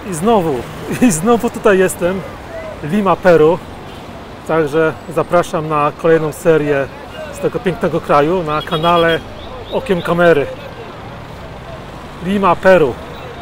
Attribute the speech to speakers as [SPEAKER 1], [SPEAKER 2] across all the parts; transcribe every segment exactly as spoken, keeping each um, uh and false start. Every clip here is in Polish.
[SPEAKER 1] I znowu, i znowu tutaj jestem, Lima, Peru. Także zapraszam na kolejną serię z tego pięknego kraju na kanale Okiem Kamery. Lima, Peru.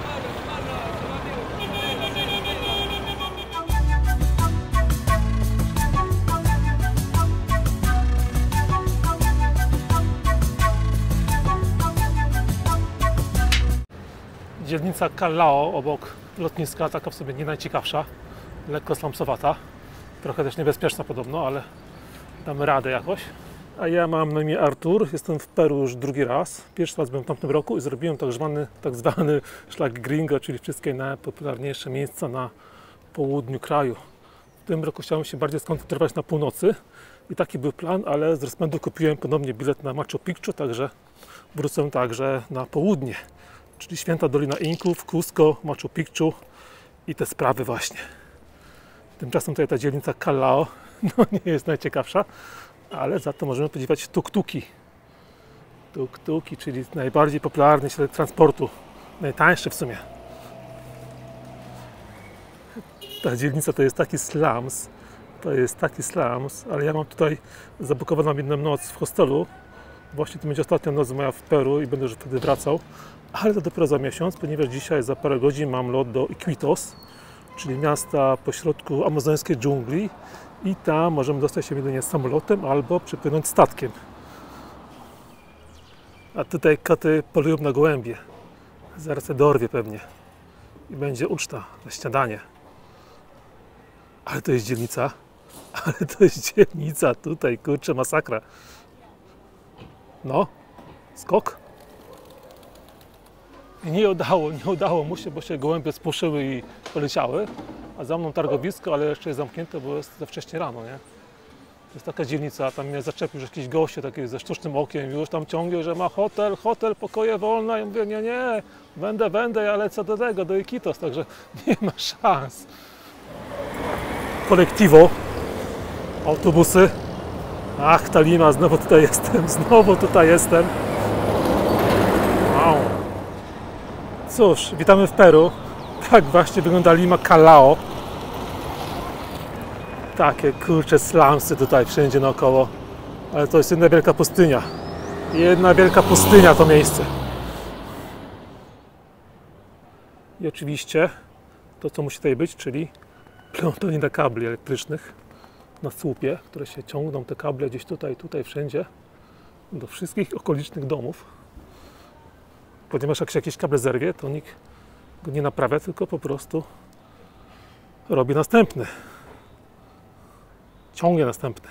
[SPEAKER 1] Dzielnica Callao obok lotniska, taka w sobie nie najciekawsza, lekko slamsowata, trochę też niebezpieczna podobno, ale damy radę jakoś. A ja mam na imię Artur, jestem w Peru już drugi raz. Pierwszy raz byłem w tamtym roku i zrobiłem tak zwany, tak zwany szlak gringo, czyli wszystkie najpopularniejsze miejsca na południu kraju. W tym roku chciałem się bardziej skoncentrować na północy i taki był plan, ale z rozpędu kupiłem ponownie bilet na Machu Picchu, także wrócę także na południe. Czyli Święta Dolina Inków, Cusco, Machu Picchu i te sprawy właśnie. Tymczasem tutaj ta dzielnica Callao no nie jest najciekawsza, ale za to możemy podziwiać tuk-tuki. Tuk-tuki, czyli najbardziej popularny środek transportu, najtańszy w sumie. Ta dzielnica to jest taki slums, to jest taki slums, ale ja mam tutaj zabukowaną jedną noc w hostelu. Właśnie to będzie ostatnia noc moja w Peru i będę już wtedy wracał. Ale to dopiero za miesiąc, ponieważ dzisiaj za parę godzin mam lot do Iquitos, czyli miasta pośrodku amazońskiej dżungli i tam możemy dostać się jedynie samolotem albo przepłynąć statkiem. A tutaj koty polują na gołębie. Zaraz se dorwie pewnie i będzie uczta na śniadanie. Ale to jest dzielnica, ale to jest dzielnica tutaj, kurczę, masakra. No, skok. I nie udało, nie udało mu się, bo się gołębie spłoszyły i poleciały, a za mną targowisko, ale jeszcze jest zamknięte, bo jest za wcześnie rano, nie? To jest taka dzielnica, tam mnie zaczepił już jakiś goście taki ze sztucznym okiem, już tam ciągnie, że ma hotel, hotel, pokoje wolne. Ja mówię, nie, nie, będę, będę, ja lecę do tego, do Iquitos, także nie ma szans. Kolektivo, autobusy. Ach, ta Lima, znowu tutaj jestem, znowu tutaj jestem. Wow. Cóż, witamy w Peru. Tak właśnie wygląda Lima Callao. Takie kurcze slumsy tutaj wszędzie naokoło. Ale to jest jedna wielka pustynia. Jedna wielka pustynia to miejsce. I oczywiście to, co musi tutaj być, czyli plątanie kabli elektrycznych na słupie, które się ciągną, te kable gdzieś tutaj, tutaj, wszędzie do wszystkich okolicznych domów. Ponieważ jak się jakiś kabel zerwie, to nikt go nie naprawia, tylko po prostu robi następny. Ciągnie następny.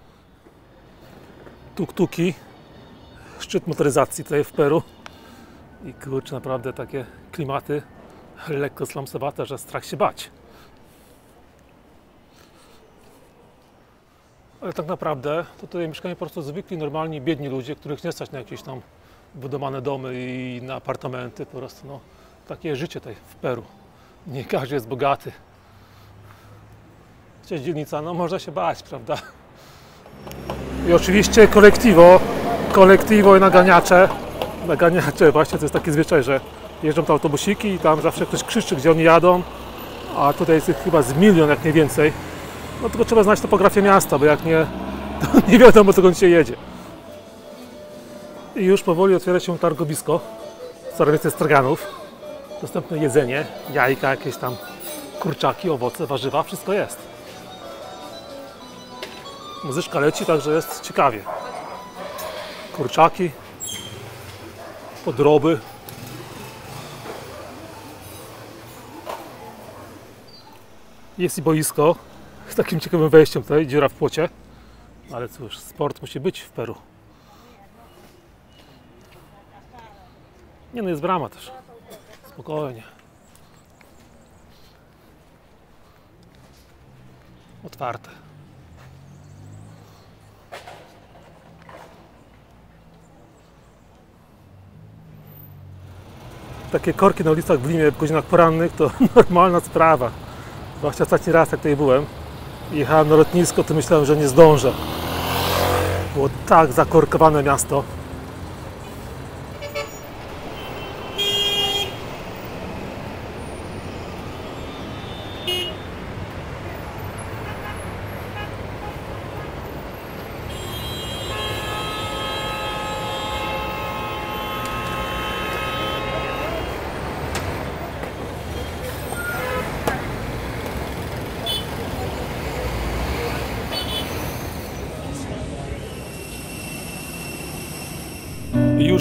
[SPEAKER 1] Tuk-tuki, szczyt motoryzacji tutaj w Peru. I kurczę, naprawdę takie klimaty lekko slumsowate, że strach się bać. Ale tak naprawdę to tutaj mieszkają po prostu zwykli, normalni, biedni ludzie, których nie stać na jakieś tam budowane domy i na apartamenty. Po prostu no, takie życie tutaj w Peru. Nie każdy jest bogaty. Chociaż dzielnica, no można się bać, prawda? I oczywiście kolektivo, kolektivo i naganiacze. Naganiacze, właśnie to jest taki zwyczaj, że jeżdżą te autobusiki i tam zawsze ktoś krzyczy, gdzie oni jadą. A tutaj jest ich chyba z milion, jak nie więcej. No tylko trzeba znać topografię miasta, bo jak nie, to nie wiadomo, dokąd się jedzie. I już powoli otwiera się targowisko. Coraz więcej straganów. Dostępne jedzenie, jajka, jakieś tam kurczaki, owoce, warzywa, wszystko jest. Muzyczka leci, także jest ciekawie. Kurczaki, podroby. Jest i boisko z takim ciekawym wejściem tutaj, dziura w płocie. Ale cóż, sport musi być w Peru. Nie no, jest brama też. Spokojnie. Otwarte. Takie korki na ulicach w Limie w godzinach porannych to normalna sprawa. Zwłaszcza ostatni raz, jak tutaj byłem, jechałem na lotnisko, to myślałem, że nie zdążę. Było tak zakorkowane miasto.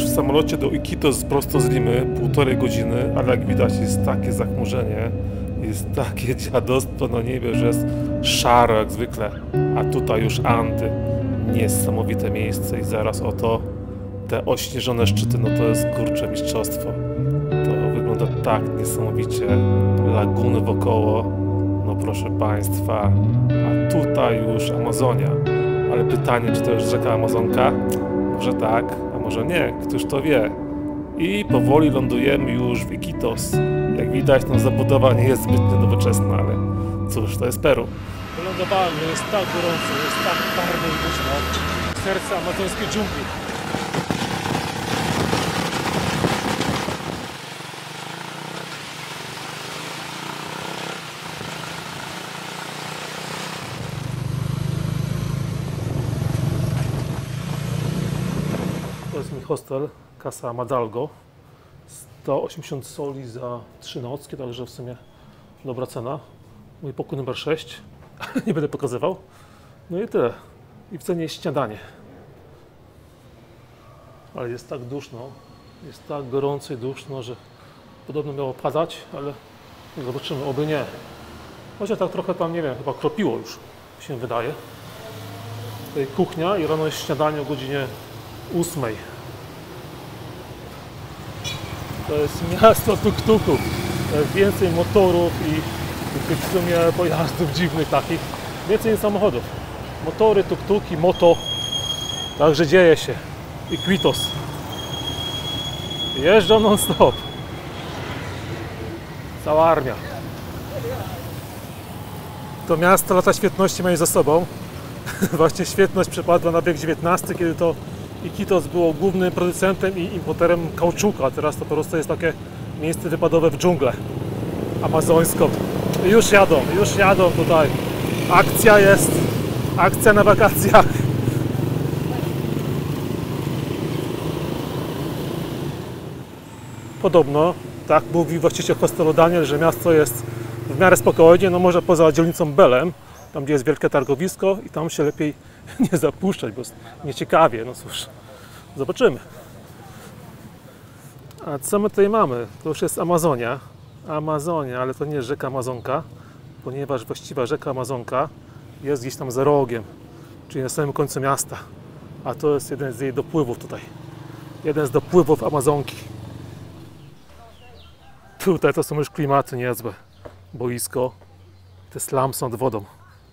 [SPEAKER 1] już w samolocie do Iquitos prosto z Limy, półtorej godziny, ale jak widać jest takie zachmurzenie, jest takie dziadostwo na niebie, że jest szaro jak zwykle, a tutaj już Andy, niesamowite miejsce i zaraz oto te ośnieżone szczyty, no to jest kurcze mistrzostwo, to wygląda tak niesamowicie, laguny wokoło, no proszę Państwa, a tutaj już Amazonia, ale pytanie, czy to już rzeka Amazonka? Może tak, a może nie, któż to wie. I powoli lądujemy już w Iquitos. Jak widać, no zabudowa nie jest zbytnio nowoczesna, ale cóż, to jest Peru. Wylądowałem, jest tak gorąco, jest tak parno i duszno. Serce amazońskiej dżungli. To jest mój hostel, Casa Madalgo. sto osiemdziesiąt soli za trzy nocki, także w sumie dobra cena. Mój pokój numer sześć, nie będę pokazywał. No i tyle. I w cenie jest śniadanie. Ale jest tak duszno, jest tak gorąco i duszno, że podobno miało padać, ale zobaczymy, oby nie. Chociaż tak trochę tam, nie wiem, chyba kropiło już, się wydaje. Tutaj kuchnia i rano jest śniadanie o godzinie ósmej. To jest miasto tuk-tuków. Więcej motorów i, i w sumie pojazdów dziwnych takich. Więcej niż samochodów. Motory, tuk-tuki, moto. Także dzieje się. Iquitos. Jeżdżą non-stop. Cała armia. To miasto lata świetności mają za sobą. Właśnie świetność przepadła na wiek dziewiętnasty, kiedy to Iquitos było głównym producentem i importerem kauczuku, a teraz to po prostu jest takie miejsce wypadowe w dżunglę amazońską. I już jadą, już jadą tutaj. Akcja jest, akcja na wakacjach. Podobno, tak mówi właściciel hostelu Daniel, że miasto jest w miarę spokojnie, no może poza dzielnicą Belem, tam gdzie jest wielkie targowisko i tam się lepiej nie zapuszczać, bo jest nieciekawie, no cóż, zobaczymy. A co my tutaj mamy? To już jest Amazonia, Amazonia, ale to nie jest rzeka Amazonka, ponieważ właściwa rzeka Amazonka jest gdzieś tam za rogiem, czyli na samym końcu miasta, a to jest jeden z jej dopływów tutaj, jeden z dopływów Amazonki. Tutaj to są już klimaty niezłe, boisko, te slumsy nad wodą.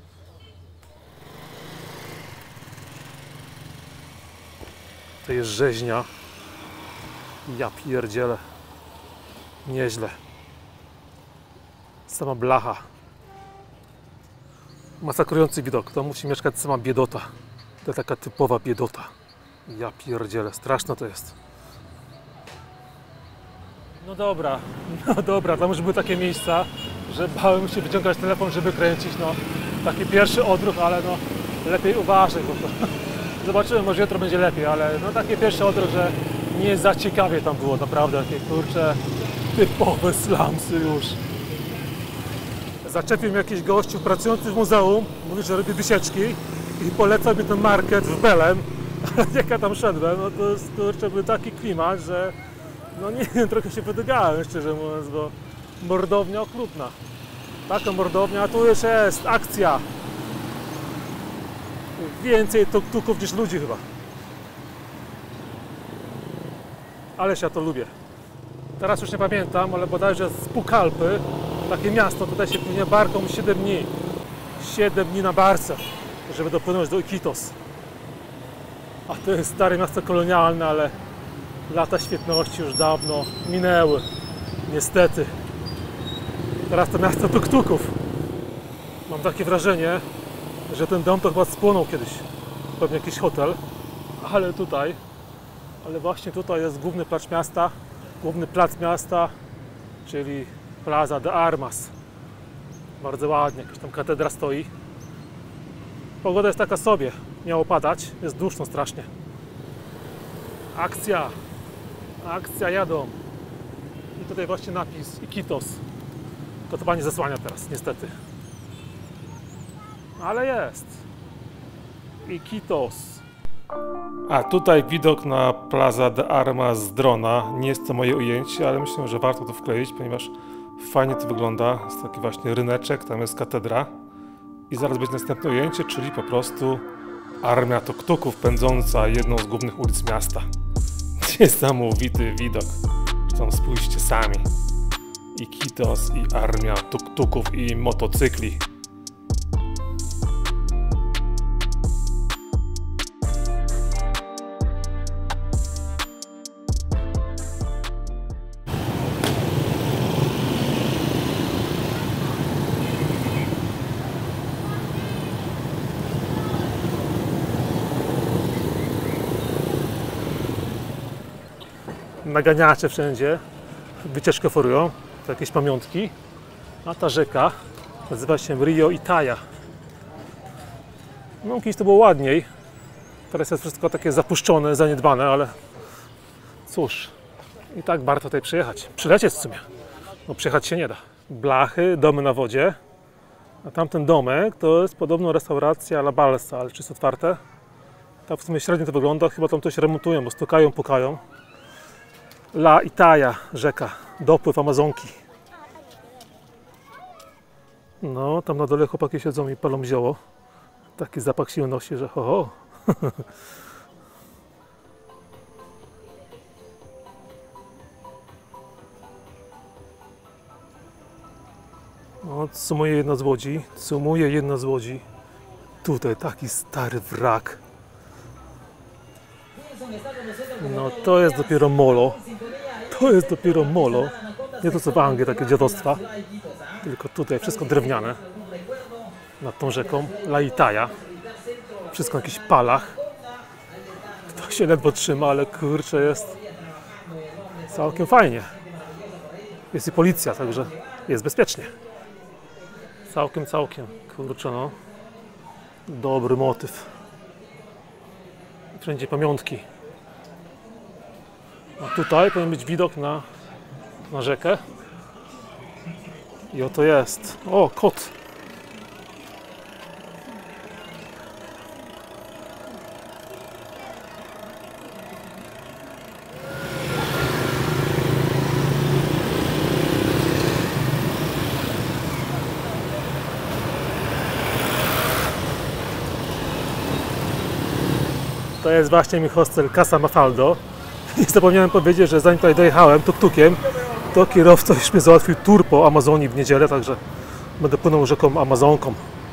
[SPEAKER 1] To jest rzeźnia. Ja pierdzielę. Nieźle. Sama blacha. Masakrujący widok. To musi mieszkać sama biedota. To taka typowa biedota. Ja pierdzielę. Straszne to jest. No dobra. No dobra. Tam już były takie miejsca, że bałem się wyciągać telefon, żeby kręcić. No, taki pierwszy odruch, ale no lepiej uważaj, bo to... Zobaczymy, może jutro będzie lepiej, ale no takie pierwsze odruch, że nie za ciekawie tam było, naprawdę takie kurcze typowe slumsy już. Zaczepił mnie jakiś gościu pracujący w muzeum, mówi, że robi wycieczki i polecał mi ten market w Belem. Jak ja tam szedłem, no to jest, kurczę, był taki klimat, że no nie wiem, trochę się wydygałem, szczerze mówiąc, bo mordownia okrutna. Taka mordownia, a tu już jest akcja. Więcej tuk-tuków niż ludzi chyba. Ależ ja to lubię. Teraz już nie pamiętam, ale bodajże z Pucallpy, takie miasto, tutaj się płynie barką siedem dni. siedem dni na barce, żeby dopłynąć do Iquitos. A to jest stare miasto kolonialne, ale lata świetności już dawno minęły. Niestety. Teraz to miasto tuk-tuków. Mam takie wrażenie, że ten dom to chyba spłonął kiedyś. Pewnie jakiś hotel. Ale tutaj, ale właśnie tutaj jest główny plac miasta, główny plac miasta, czyli Plaza de Armas. Bardzo ładnie, jakaś tam katedra stoi. Pogoda jest taka sobie, miało padać, jest duszno strasznie. Akcja, akcja, jadą. I tutaj właśnie napis Iquitos. To chyba nie zasłania teraz, niestety. Ale jest. Iquitos. A tutaj widok na Plaza de Armas z drona. Nie jest to moje ujęcie, ale myślę, że warto to wkleić, ponieważ fajnie to wygląda. Jest taki właśnie ryneczek, tam jest katedra. I zaraz będzie następne ujęcie, czyli po prostu armia tuk-tuków pędząca jedną z głównych ulic miasta. Niesamowity widok. Zresztą spójrzcie sami. Iquitos i armia tuk-tuków i motocykli. Naganiacze wszędzie, wycieczkę forują, to jakieś pamiątki, a ta rzeka nazywa się Rio Itaja. No kiedyś to było ładniej, teraz jest wszystko takie zapuszczone, zaniedbane, ale cóż, i tak warto tutaj przyjechać, przylecieć w sumie, no przyjechać się nie da. Blachy, domy na wodzie, a tamten domek to jest podobno restauracja La Balsa, ale czy jest otwarte? Tak w sumie średnio to wygląda, chyba tam coś remontują, bo stukają, pukają. La Itaja, rzeka, dopływ Amazonki. No, tam na dole chłopaki siedzą i palą zioło. Taki zapach się unosi, że ho, ho. O, sumuje jedna z łodzi, sumuje jedna z łodzi. Tutaj taki stary wrak. No to jest dopiero molo. To jest dopiero molo. Nie to co w Anglii, takie dziadostwa. Tylko tutaj wszystko drewniane. Nad tą rzeką La Itaja. Wszystko na jakichś palach. To się ledwo trzyma, ale kurczę, jest całkiem fajnie. Jest i policja, także jest bezpiecznie. Całkiem, całkiem. Kurczę, no. Dobry motyw. Wszędzie pamiątki. A tutaj powinien być widok na, na rzekę. I oto jest. O, kot. To jest właśnie mi hostel Casa Mafaldo. I zapomniałem powiedzieć, że zanim tutaj dojechałem tuk-tukiem, to kierowca już mi załatwił tour po Amazonii w niedzielę, także będę płynął rzeką Amazonką.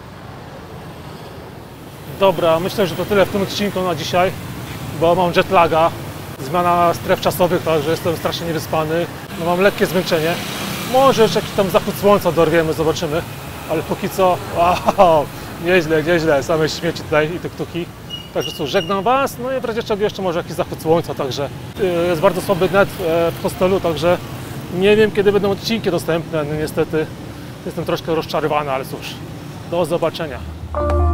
[SPEAKER 1] Dobra, myślę, że to tyle w tym odcinku na dzisiaj, bo mam jetlaga, zmiana stref czasowych, także jestem strasznie niewyspany, no mam lekkie zmęczenie. Może jeszcze jakiś tam zachód słońca dorwiemy, zobaczymy, ale póki co, wow, nieźle, nieźle, same śmieci tutaj i tuk-tuki. Także cóż, żegnam Was, no i w razie czego jeszcze może jakiś zachód słońca, także jest bardzo słaby net w hostelu, także nie wiem kiedy będą odcinki dostępne, no niestety jestem troszkę rozczarowany, ale cóż, do zobaczenia.